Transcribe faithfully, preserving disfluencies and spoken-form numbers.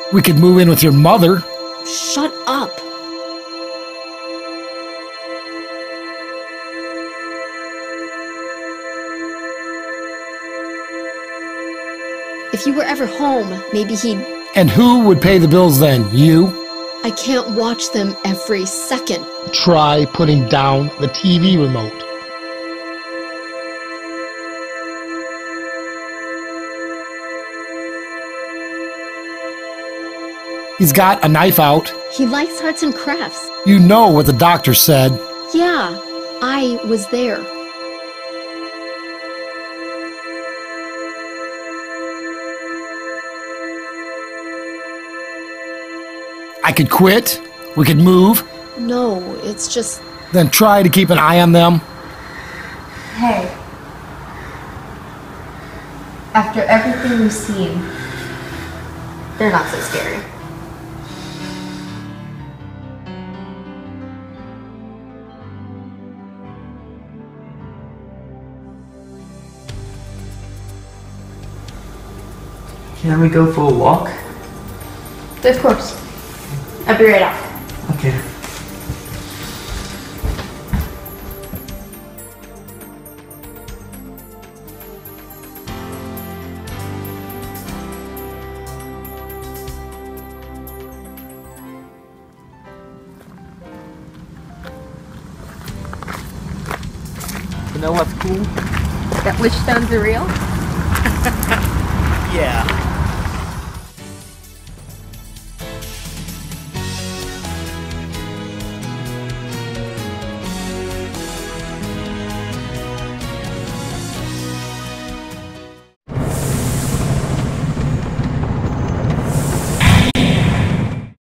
We could move in with your mother. Shut up. If you were ever home, maybe he'd... And who would pay the bills then? You? I can't watch them every second. Try putting down the T V remote. He's got a knife out. He likes arts and crafts. You know what the doctor said. Yeah, I was there. I could quit. We could move. No, it's just... Then try to keep an eye on them. Hey. After everything we've seen, they're not so scary. Can we go for a walk? Of course. I'll be right out. Okay. You know what's cool? That witch stones are real? Yeah.